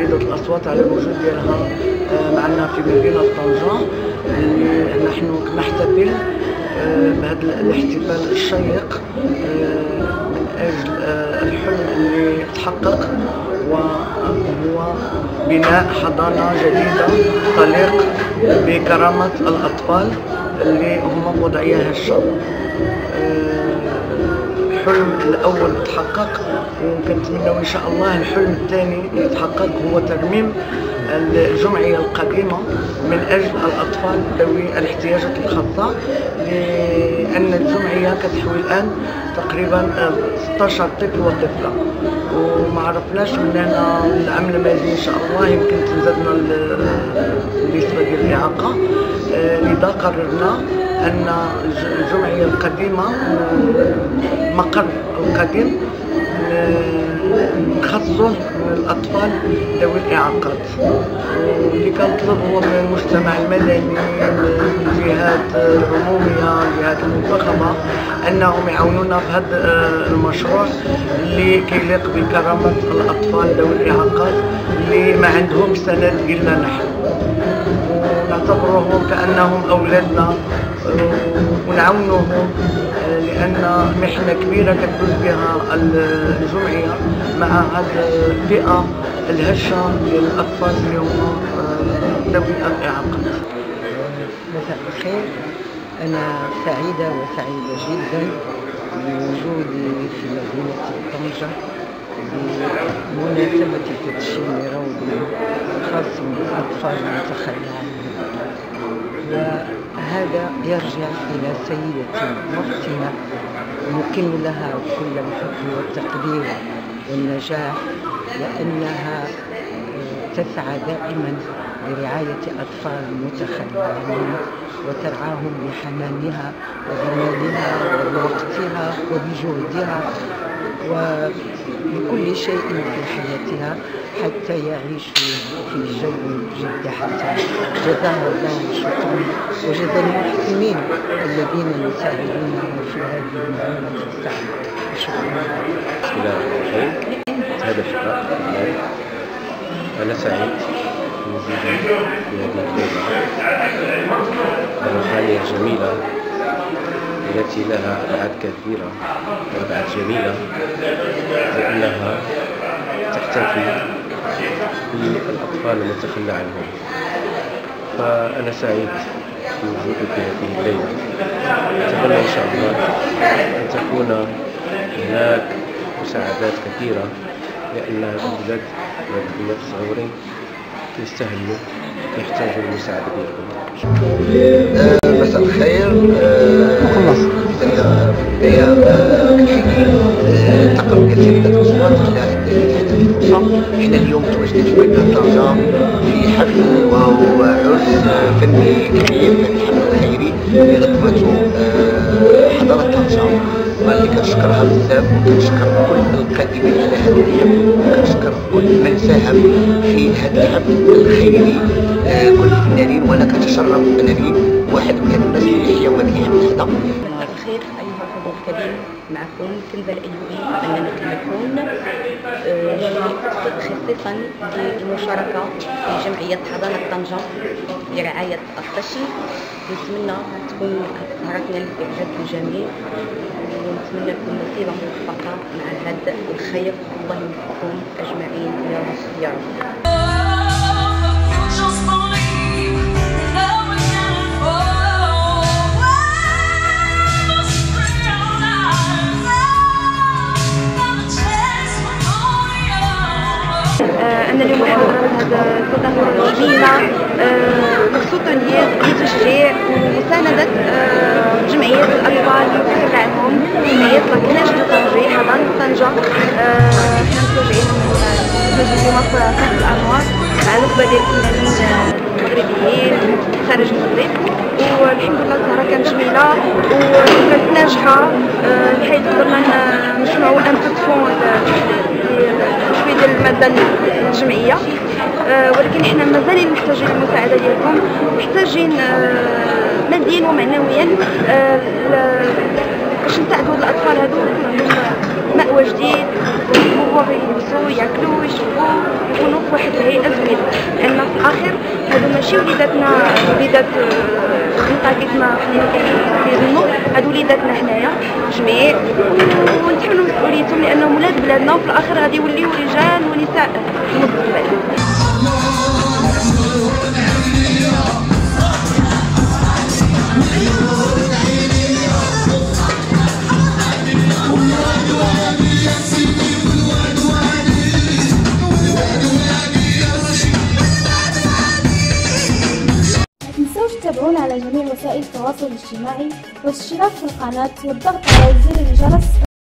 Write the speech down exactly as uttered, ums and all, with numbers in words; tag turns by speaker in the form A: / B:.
A: جريدة الأصوات على الوجود ديالها معنا في مدينة طنجة. اللي نحن نحتفل بهذا الاحتفال الشيق من أجل الحلم اللي تحقق، وهو بناء حضانة جديدة تليق بكرامة الأطفال اللي هم وضعيها الشعب. الحلم الأول تحقق، وكنتمنوا إن شاء الله الحلم الثاني يتحقق، هو ترميم الجمعية القديمة من أجل الأطفال ذوي الاحتياجات الخاصة، لأن الجمعية كتحوي الآن تقريبا ستة عشر طفل وطفلة، وما عرفناش من هنا العام الماضي إن شاء الله يمكن تزادنا النسبة ديال الإعاقة. لذا قررنا أن الجمعية القديمة المقر القديم نخصصوه للأطفال ذوي الإعاقات، واللي كنطلب هو من المجتمع المدني، من الجهات العمومية، الجهات المنتخبة، أنهم يعاونونا في هذا المشروع اللي كيليق بكرامة الأطفال ذوي الإعاقات اللي ما عندهمش سند إلا نحن، ونعتبرهم كأنهم أولادنا ونعاونوهم، لأن محنة كبيرة كتدوز بها الجمعية مع هذه الفئة الهشة ديال الأطفال اللي هما ذوي الإعاقات.
B: مساء الخير، أنا سعيدة وسعيدة جدا بوجودي في مدينة طنجة بمناسبة تدشين روضة خاص بالأطفال المتخلى عنهم، وهذا يرجع إلى سيدة محسنة نكن لها كل الحب والتقدير والنجاح، لأنها تسعى دائما لرعاية أطفال متخلى عنهم وترعاهم بحنانها وبمالها وبوقتها وبجهدها وبكل شيء في حياتها حتى يعيشوا في جو جد حسن. جزاها الله شكرا، وجزا المحسنين الذين يساعدوننا في هذه المهمة الصعبة. شكرا.
C: بسم الله الرحمن الرحيم. هذا الشقاء أنا سعيد بوجودي في هذه الليلة الروحانية الجميلة التي لها أبعاد كثيرة وأبعاد جميلة، لأنها تحتفي بالأطفال المتخلى عنهم. فأنا سعيد بوجودي في هذه الليلة، أتمنى إن شاء الله أن تكون هناك مساعدات كثيرة، لأن الأولاد والبنات الصغيرين يستاهلوا يحتاجوا المساعدة ديالكم.
D: مساء الخير. بداية تقرب كثير من الأصوات إلى هذه الفرصة. حنا اليوم تواجدنا في مدينة طنجة في حفل وهو عرس فني كبير، الحفل الخيري اللي نظمته حضارة طنجة، واللي كنشكرها بزاف، وكنشكر كل القائمين على هذا الحفل، وكنشكر كل من ساهم في هذا الحفل الخيري، كل الفنانين، وانا كنتشرف انني واحد من هاد الناس اللي يحيوا هذا الحفل هذا.
E: مساء الخير ايها الحضور الكريم، معكم كنزة الايوبي فنانة المكون، جيت خصيصا للمشاركة في جمعية حضانة طنجة لرعاية الطشي. نتمنى تكون سهرتنا لإعجاب الجميع، ونتمنى لكم نصيبة موفقة مع هذا الخير. الله يوفقكم أجمعين يا رب يا رب.
F: أنا اليوم حاضرة هذا التظاهرة الجميلة مخصوصة لتشجيع ومساندة جمعية الأطفال المتخلى عنهم، جمعية لاكناش دو طنجة حضانة طنجة. حنا متوجهين اليوم في كأس الأنوار مع نخبة ديال الفنانين المغربيين خارج المغرب، والحمد لله السهرة كانت جميلة وكانت ناجحة، بحيث قدرنا نجمعوا ان بو فون شويه ديال الماده الجمعيه، ولكن حنا مازالين محتاجين المساعده ديالكم، محتاجين ماديا ومعنويا باش نساعدوا الاطفال هذو يكون عندهم مأوى جديد هو يلبسوا ياكلوا يشربوا يكونوا في واحد الهيئه زوينه، لان في الاخر هادو ماشي وليداتنا وليدات الخلطه كيف ما حنا كيظنوا، هادو وليداتنا حنايا جميع ونتحملوا مسؤوليتهم لانهم ولاد بلادنا، وفي الاخر غادي يوليو رجال ونساء المستقبل.
G: تابعونا على جميع وسائل التواصل الاجتماعي والاشتراك في القناة والضغط على زر الجرس